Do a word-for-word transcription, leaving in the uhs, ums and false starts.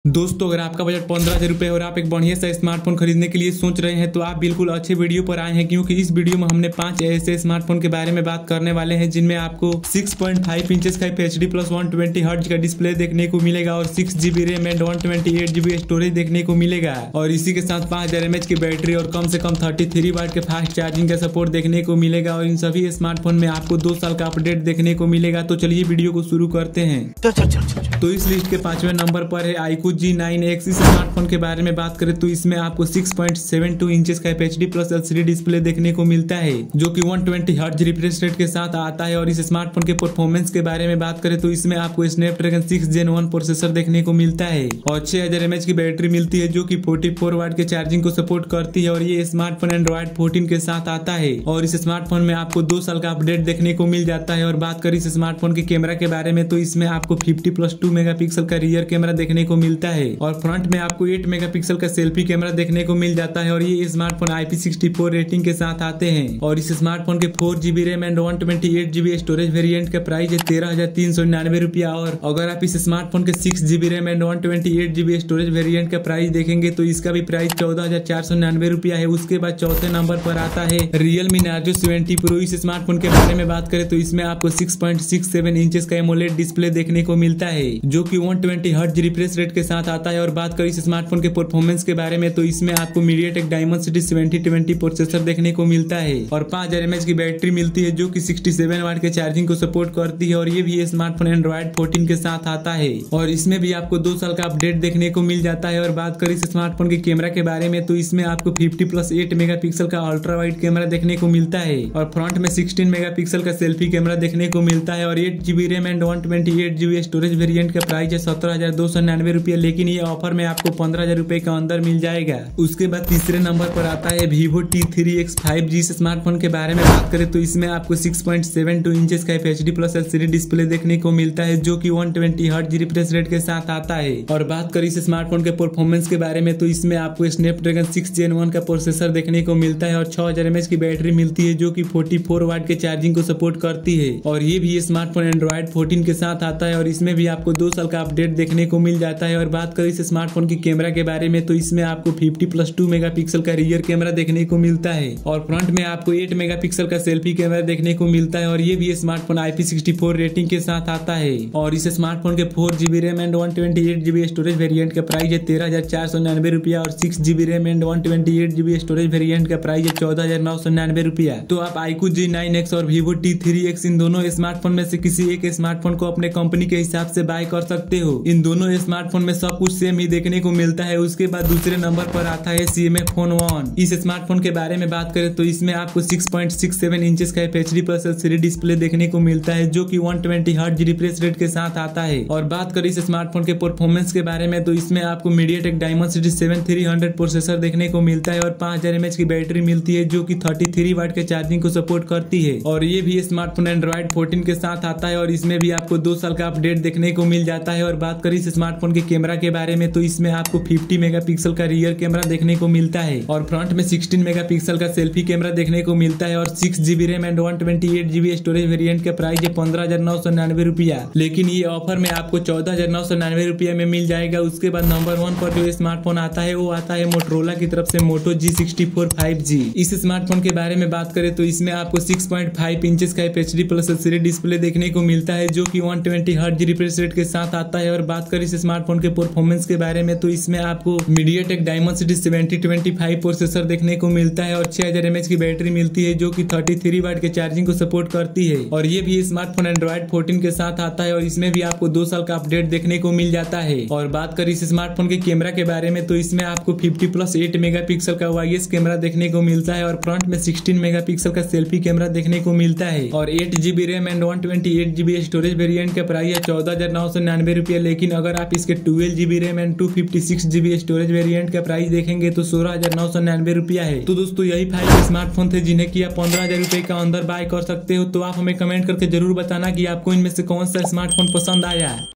दोस्तों, अगर आपका बजट पंद्रह हजार रुपये और आप एक बढ़िया सा स्मार्टफोन खरीदने के लिए सोच रहे हैं तो आप बिल्कुल अच्छे वीडियो पर आए हैं, क्योंकि इस वीडियो में हमने पांच ऐसे स्मार्टफोन के बारे में बात करने वाले हैं जिनमें आपको सिक्स पॉइंट फाइव इंचेस का H D plus one twenty hertz का डिस्प्ले देखने को मिलेगा और six GB RAM and one twenty eight GB storage देखने को मिलेगा। और इसी के साथ पांच हजार एम एच की बैटरी और कम से कम थर्टी थ्री वाट के फास्ट चार्जिंग का सपोर्ट देखने को मिलेगा। और इन सभी स्मार्टफोन में आपको दो साल का अपडेट देखने को मिलेगा। तो चलिए वीडियो को शुरू करते हैं। तो इस लिस्ट के पांचवें नंबर पर है iQOO जी नाइन एक्स। इस स्मार्टफोन के बारे में बात करें तो इसमें आपको six point seven two inches का H D plus L C D display देखने को मिलता है, जो कि one twenty hertz refresh rate के साथ आता है। और इस स्मार्टफोन के परफॉर्मेंस के बारे में बात करें तो इसमें आपको Snapdragon six gen one processor देखने को मिलता है और छह हजार एम एच की बैटरी मिलती है, जो कि फोर्टी फोर वाट के चार्जिंग को सपोर्ट करती है। और ये स्मार्टफोन एंड्रॉइड फोर्टीन के साथ आता है और इस स्मार्टफोन में आपको दो साल का अपडेट देखने को मिल जाता है। और बात करें इस स्मार्टफोन के कैमरा के बारे में तो इसमें आपको fifty plus two mega pixel का रियर कैमरा देखने को मिलता है और फ्रंट में आपको एट मेगापिक्सल का सेल्फी कैमरा देखने को मिल जाता है। और ये smartphone I P sixty four rating के साथ आते हैं। और इस स्मार्टफोन के four GB RAM and one twenty eight GB storage variant का प्राइस है तेरह हजार तीन सौ निन्यानवे रुपया। और अगर आप इस स्मार्टफोन के six GB RAM and one twenty eight GB storage variant का प्राइस देखेंगे तो इसका भी प्राइस चौदह हजार चार सौ निन्यानवे रुपया है। उसके बाद चौथे नंबर पर आता है रियलमी नार्जो सेवेंटी प्रो। इस स्मार्टफोन के बारे में बात करें तो इसमें आपको six point six seven inches का एमोलेड डिस्प्ले देखने को मिलता है, जो कि one twenty hertz refresh rate के साथ आता है। और बात करें इस स्मार्टफोन के परफॉर्मेंस के बारे में तो इसमें आपको MediaTek Dimensity seventy twenty processor देखने को मिलता है और पांच हजार एम एच की बैटरी मिलती है, जो कि सिक्सटी सेवन वाट के चार्जिंग को सपोर्ट करती है। और ये भी स्मार्टफोन एंड्रॉइड फोर्टीन के साथ आता है और इसमें भी आपको दो साल का अपडेट देखने को मिल जाता है। और बात करें इस स्मार्टफोन के कैमरा के बारे में तो इसमें आपको फिफ्टी प्लस एट मेगापिक्सल का अल्ट्रा वाइड कैमरा देखने को मिलता है और फ्रंट में सिक्सटीन मेगापिक्सल का सेल्फी कैमरा देखने को मिलता है। और eight GB RAM and one twenty eight GB storage variant का प्राइस है सत्रह हजार दो सौ निन्यानवे रुपया, लेकिन ये ऑफर में आपको पंद्रह हजार रुपए का अंदर मिल जाएगा। उसके बाद तीसरे नंबर पर आता है Vivo T three X five G. Smartphone के बारे में बात करें तो इसमें आपको six point seven two inches का H D plus L C D display देखने को मिलता है, जो कि one twenty hertz refresh rate के साथ आता है। और बात करें इस स्मार्टफोन के परफॉर्मेंस के बारे में तो इसमें आपको स्नैपड्रैगन सिक्स जेन वन का प्रोसेसर देखने को मिलता है और छह हजार एम एच की बैटरी मिलती है, जो कि फोर्टी फोर वाट के चार्जिंग को सपोर्ट करती है। और ये भी स्मार्टफोन एंड्रॉइड फोर्टीन के साथ आता है और इसमें भी आपको दो साल का अपडेट देखने को मिल जाता है। और बात करें इस स्मार्टफोन की कैमरा के बारे में तो इसमें आपको फिफ्टी प्लस टू मेगापिक्सल का रियर कैमरा देखने को मिलता है और फ्रंट में आपको एट मेगापिक्सल का सेल्फी कैमरा देखने को मिलता है। और ये भी smartphone I P sixty four rating के साथ आता है। और इस स्मार्टफोन के four GB RAM and one twenty eight GB storage variant का प्राइस है तेरह हजार चार सौ निन्यानवे रुपया और six GB RAM and one twenty eight GB storage variant का प्राइस है चौदह हजार नौ सौ निन्यानवे रुपया। तो आप iQOO जी नाइन एक्स और Vivo टी थ्री एक्स इन दोनों स्मार्टफोन में से किसी एक स्मार्टफोन को अपने कंपनी के हिसाब से बाय कर सकते हो। इन दोनों स्मार्टफोन में सब कुछ सेम ही देखने को मिलता है। उसके बाद दूसरे नंबर पर आता है C M A phone one. इस स्मार्टफोन के बारे में बात करें तो इसमें आपको six point six seven inches का H D plus L C D display देखने को मिलता है, जो कि one twenty hertz refresh rate के साथ आता है। और बात करें इस स्मार्टफोन के परफॉर्मेंस के बारे में तो इसमें आपको MediaTek Dimensity seven three hundred processor देखने को मिलता है और पांच हजार एम एच की बैटरी मिलती है, जो कि थर्टी थ्री वाट के चार्जिंग को सपोर्ट करती है। और ये भी स्मार्टफोन एंड्रॉइड फोर्टीन के साथ आता है और इसमें भी आपको दो साल का अपडेट देखने को मिल जाता है। और बात करें इस स्मार्टफोन के कैमरा के बारे में तो इसमें आपको फिफ्टी मेगापिक्सल का रियर कैमरा देखने को मिलता है और फ्रंट में सिक्सटीन मेगापिक्सल का सेल्फी कैमरा देखने को मिलता है। और six GB RAM and one twenty eight GB storage variant का प्राइस है पंद्रह हजार नौ सौ निन्यानवे रुपया, लेकिन ये ऑफर में आपको चौदह हजार नौ सौ निन्यानवे रुपया में मिल जाएगा। उसके बाद नंबर वन पर जो स्मार्टफोन आता है वो आता है मोटोरोला की तरफ से Moto G sixty four five G. इस स्मार्टफोन के बारे में बात करें तो इसमें आपको सिक्स पॉइंट फाइव इंचेस का H D plus L C D display देखने को मिलता है, जो कि one twenty hertz refresh rate के साथ आता है। और बात करें इस स्मार्टफोन के परफॉर्मेंस के बारे में तो इसमें आपको MediaTek Dimensity seventy twenty five processor देखने को मिलता है और छह हजार एम एच की बैटरी मिलती है, जो कि थर्टी थ्री वाट के चार्जिंग को सपोर्ट करती है। और ये भी स्मार्टफोन एंड्रॉइड फोर्टीन के साथ आता है और इसमें भी आपको दो साल का अपडेट देखने को मिल जाता है। और बात करें इस स्मार्टफोन के कैमरा के बारे में तो इसमें आपको फिफ्टी प्लस एट मेगापिक्सल का वाई एस कैमरा देखने को मिलता है और फ्रंट में सिक्सटीन मेगापिक्सल का सेल्फी कैमरा देखने को मिलता है। और eight GB RAM and one twenty eight GB storage variant का प्राइस है चौदह हजार नौ सौ निन्यानवे रुपया, लेकिन अगर आप इसके twelve GB RAM and two fifty six GB storage variant का प्राइस देखेंगे तो सोलह हजार नौ सौ निन्यानवे रुपया है। तो दोस्तों, यही फाइव स्मार्टफोन थे जिन्हें कि आप पंद्रह हजार रुपए का अंदर बाय कर सकते हो। तो आप हमें कमेंट करके जरूर बताना कि आपको इनमें से कौन सा स्मार्टफोन पसंद आया।